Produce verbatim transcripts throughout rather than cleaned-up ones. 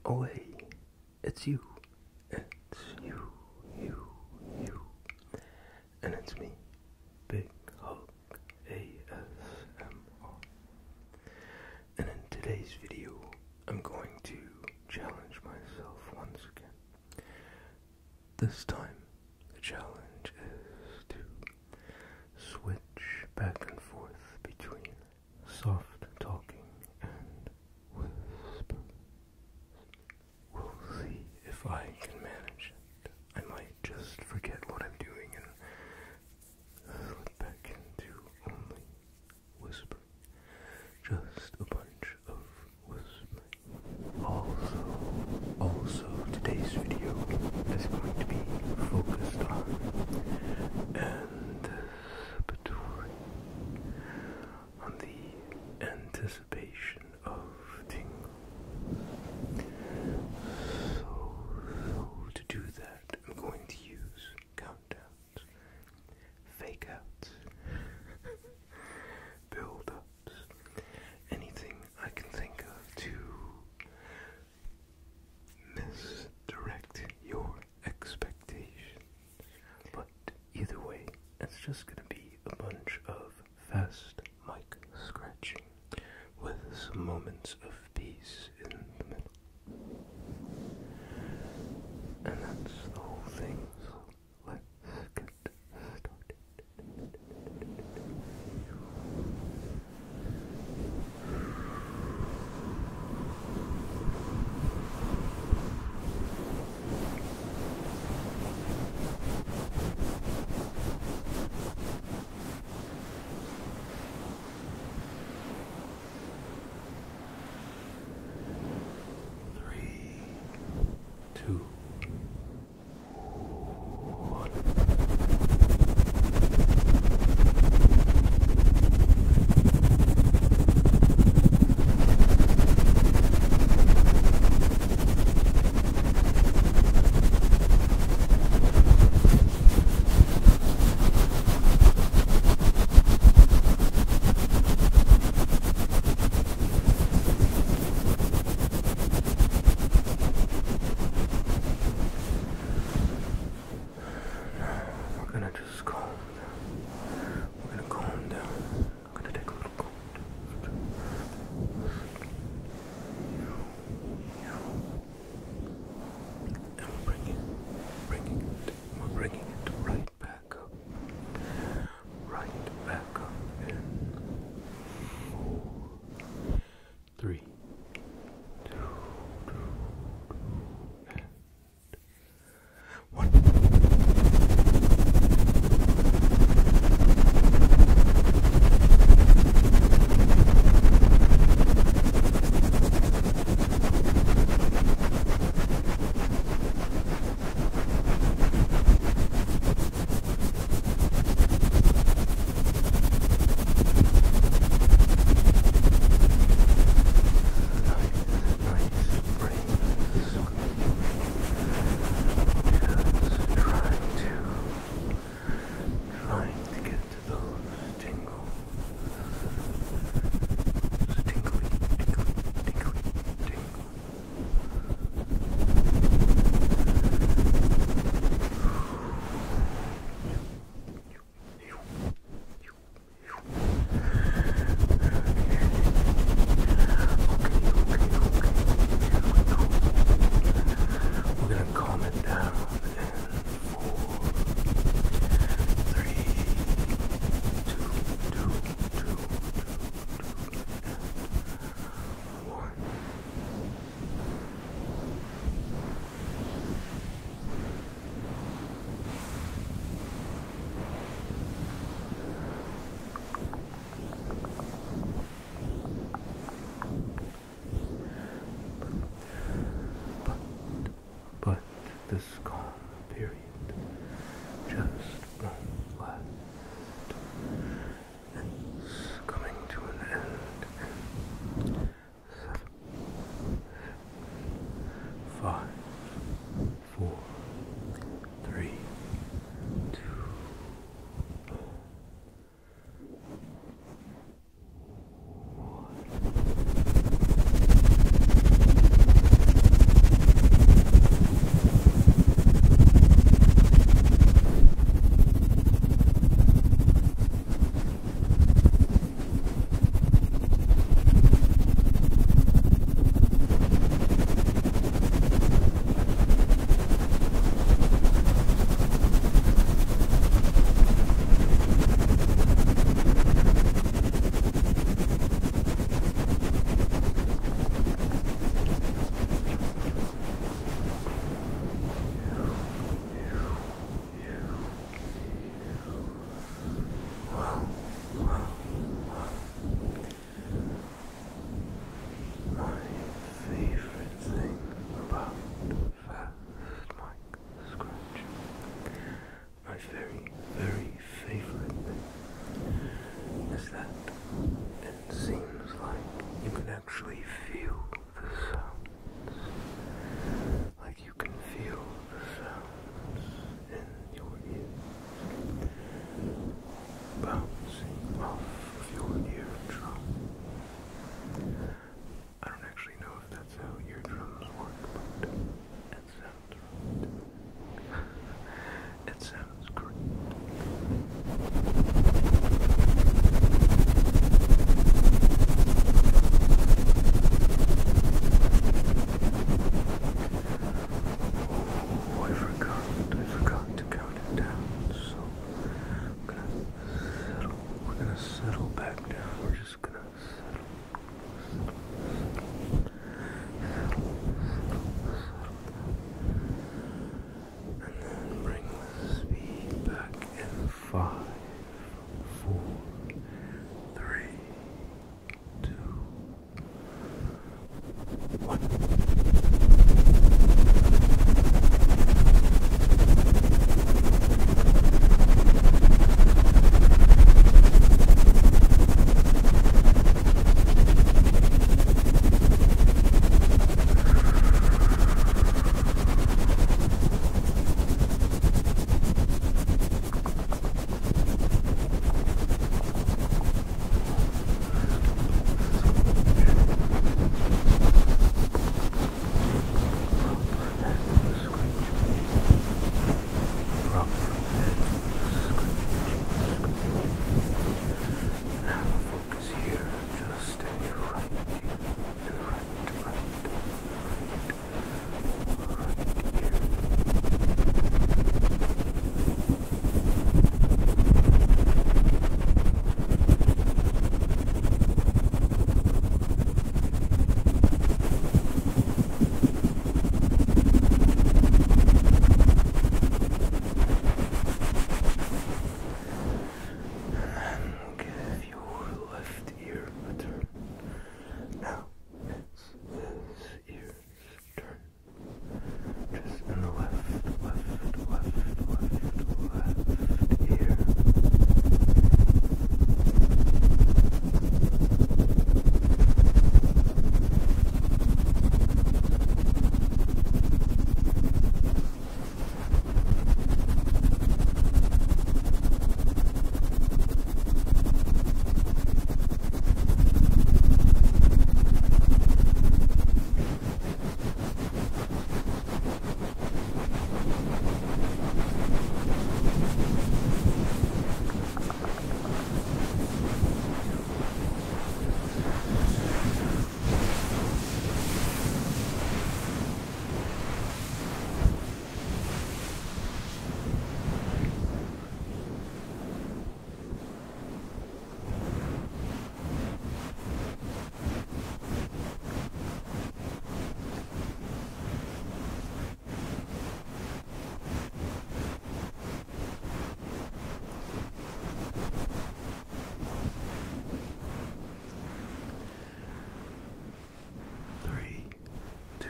Oh hey, it's you. It's you, you, you. And it's me, Big Hug A S M R. And in today's video, I'm going to challenge myself once again. This time, the challenge is to switch back and forth between soft talking and whisper. We'll see if I can manage it. I might just forget what I'm doing and slip back into only whisper. Just a bunch of whispering. Also, also today's video is going to be focused on anticipatory, on the anticipation of tingles. So, so to do that, I'm going to use countdowns, fake outs, buildups, anything I can think of to misdirect your expectations. But either way, it's just gonna be a bunch of fast mic scratching with some moments of peace in the middle. And that's the whole thing, so let's get started. Three, two, one. We're gonna just calm down. We're gonna calm down. I'm gonna take a little calm down. And we're bringing, bringing it, we're bringing it right back up. Right back up in four, three, two, two, two, and one. But this calm period just won't last. It's coming to an end in seven, five, four, three, two, one.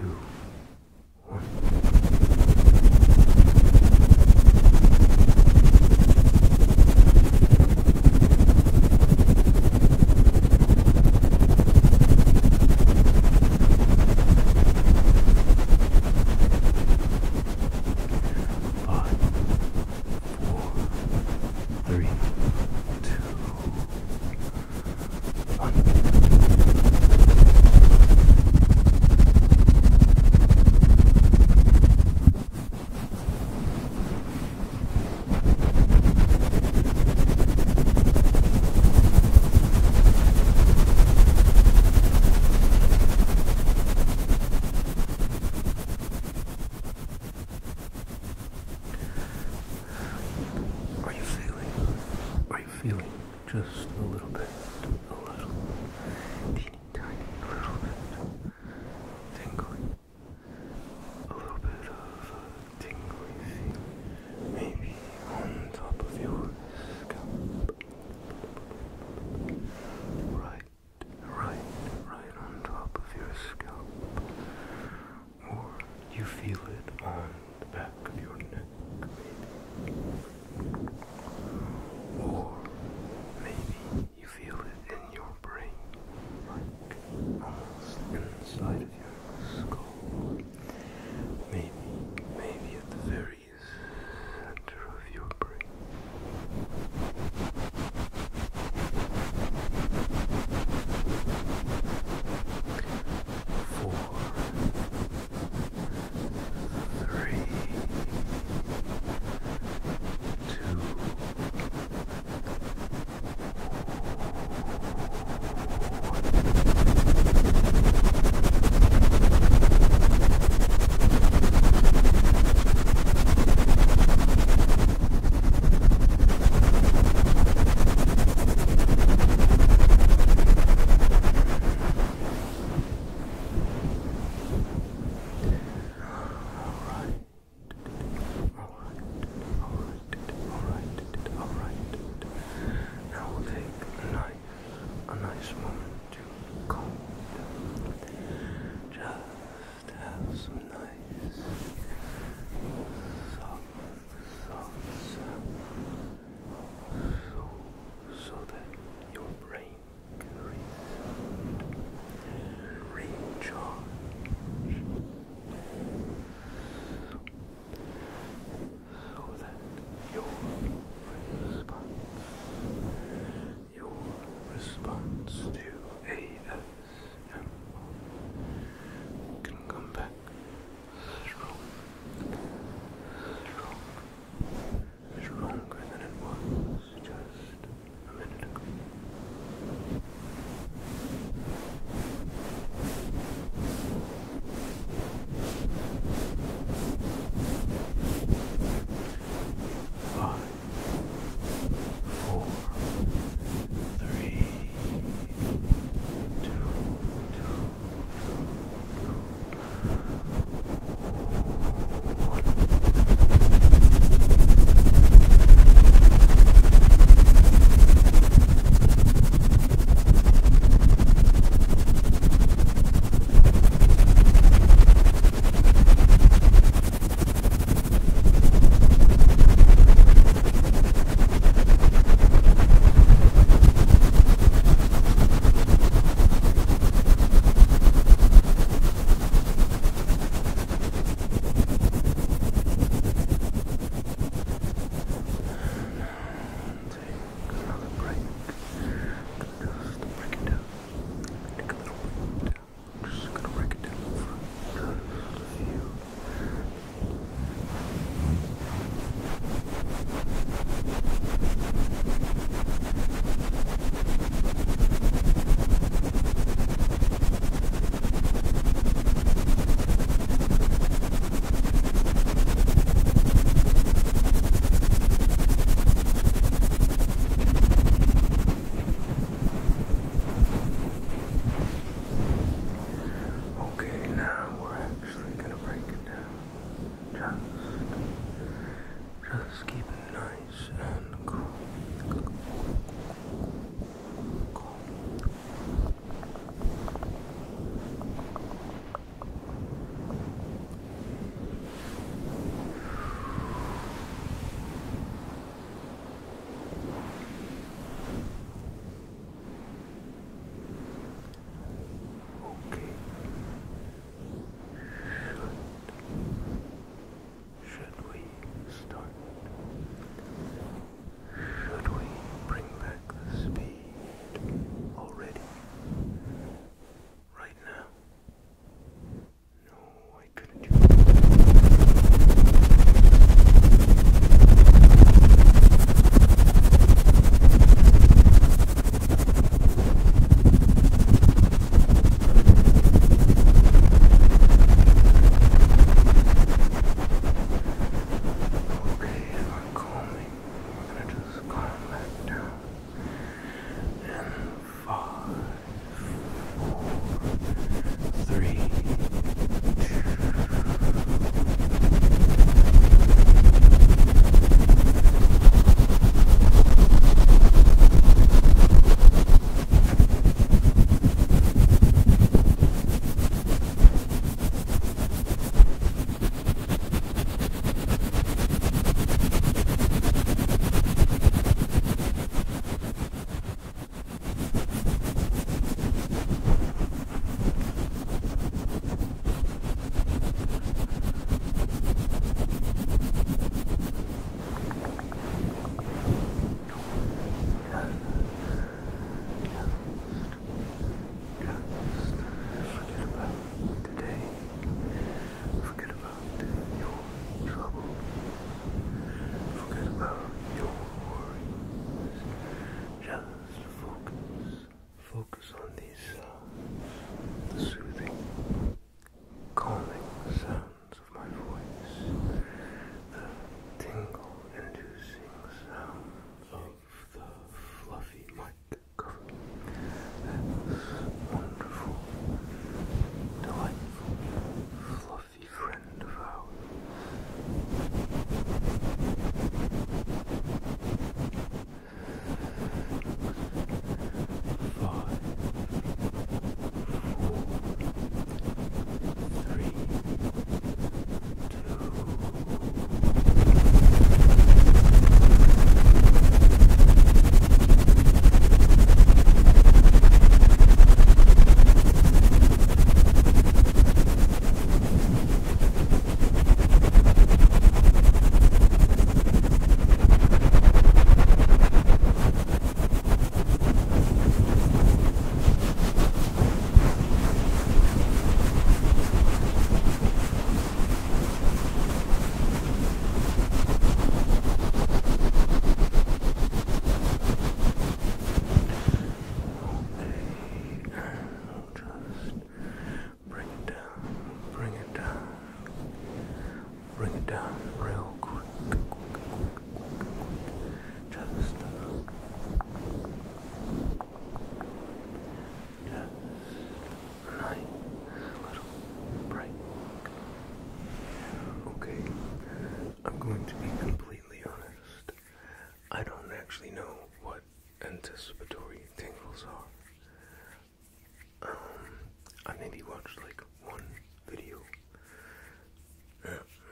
two, one. Five, four, three, two, one. Are you feeling, are you feeling just a little bit, a little, teeny tiny little bit tingling, a little bit of a tingly feeling, maybe on top of your scalp, right, right, right on top of your scalp, or you feel it on the back of your neck, maybe. Or maybe you feel it in your brain, like almost inside of your skull. Maybe, maybe at the very center of your brain. Four, three,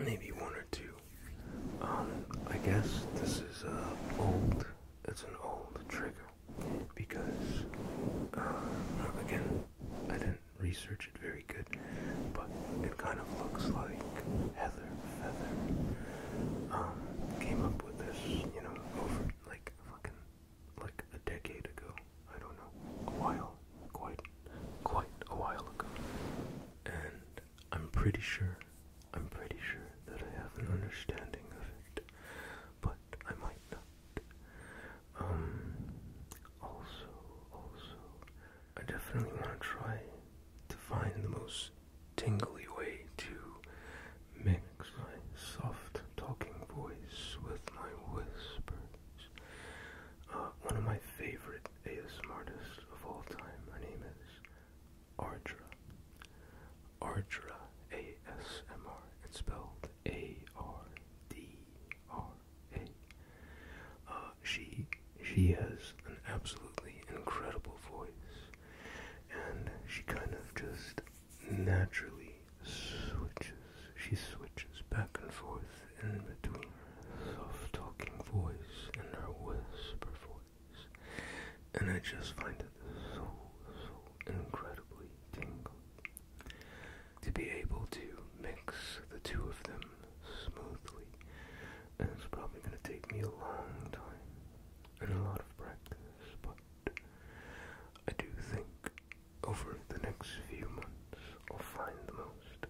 maybe one or two. Um, I guess this is uh, old. It's an old trigger because, uh, again, I didn't research it very good, but it kind of looks like heather feather. Um, came up with this, you know, over like fucking like a decade ago. I don't know, a while, quite, quite a while ago, and I'm pretty sure, I'm pretty sure that I have an understanding of it, but I might not. Um, also, also, I definitely want to try to find the most tingly way to mix my soft talking voice with my whispers. Uh, one of my favorite A S M R artists of all time, her name is Ardra. Ardra A S M R. It's spelled A R D R A. Uh, she, she has an absolutely incredible voice, and she kind of just naturally switches. She switches back and forth in between her soft talking voice and her whisper voice, and I just find it so, so incredibly tingling to be able to mix the two of them smoothly. And it's probably going to take me a long time and a lot of practice, but I do think over the next few months I'll find the most,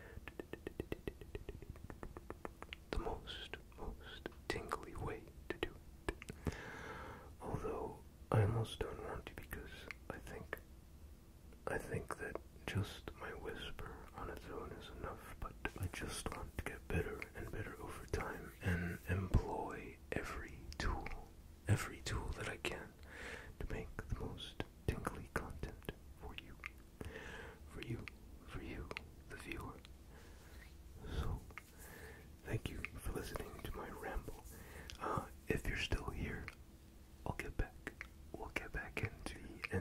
the most, most tingly way to do it. Although I almost don't want to, because I think, I think that just my whisper on its own is enough, but I just want to get better and better over time and employ every tool, every tool that I can to make the most tingly content for you, for you, for you, the viewer. So, thank you for listening to my ramble. Uh, if you're still here, I'll get back, we'll get back into the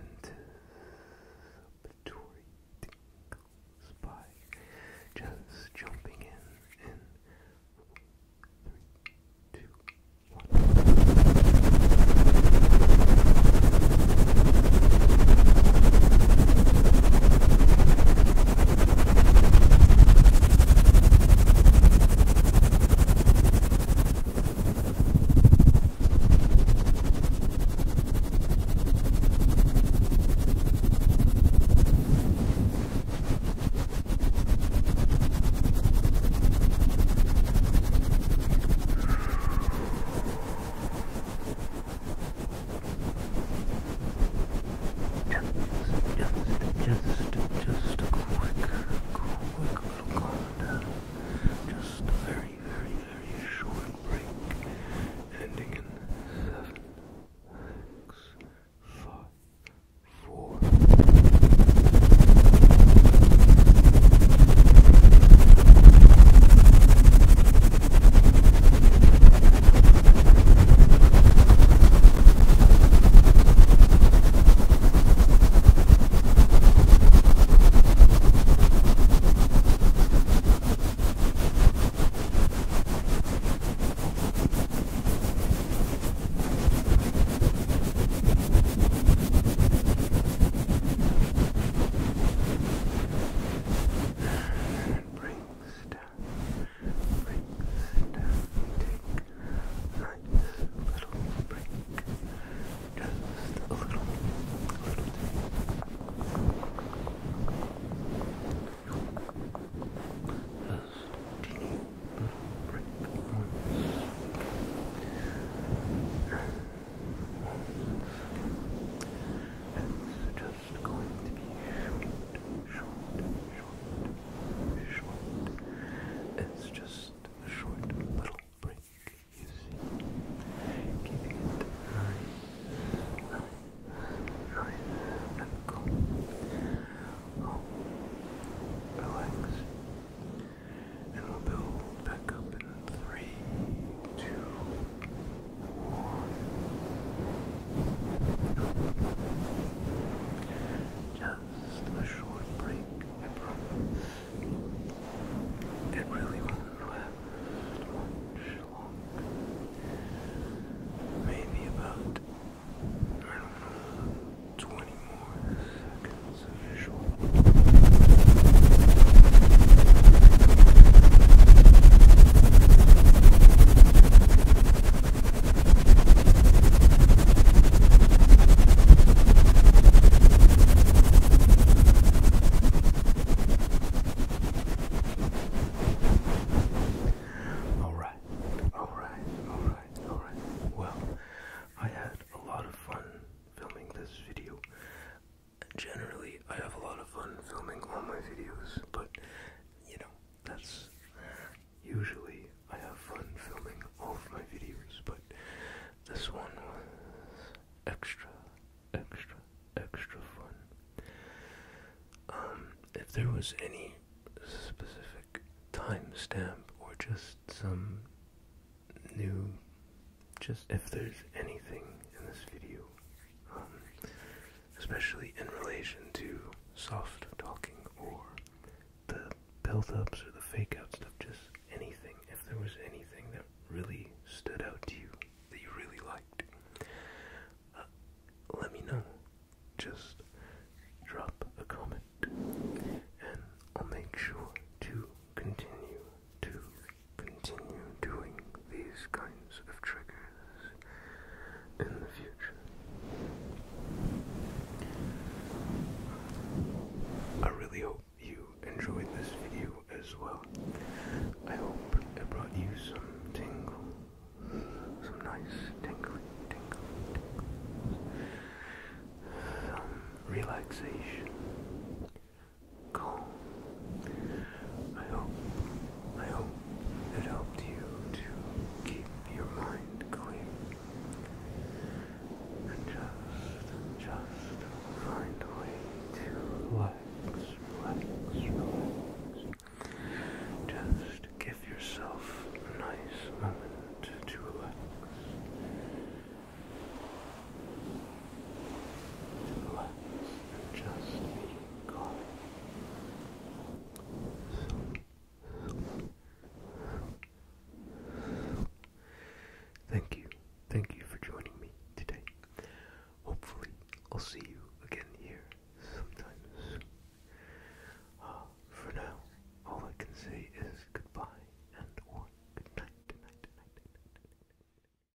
anticipatory tingles by just jumping in was any specific timestamp or just some new, just if there's anything in this video, um, especially in relation to soft talking or the build-ups or the fake-out stuff, just anything, if there was anything that really stood out to you, that you really liked, uh, let me know. Just drop a comment, and I'll make sure to continue to continue doing these kinds of triggers in the future. I really hope you enjoyed this video as well. I hope